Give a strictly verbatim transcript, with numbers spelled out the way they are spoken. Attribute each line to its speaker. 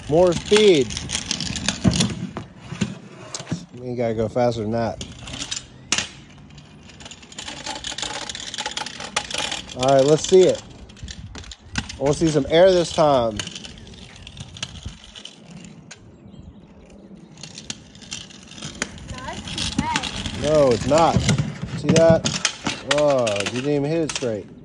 Speaker 1: More speed. You gotta go faster than that. All right, let's see it. I want to see some air this time. No, it's not. See that? Oh, you didn't even hit it straight.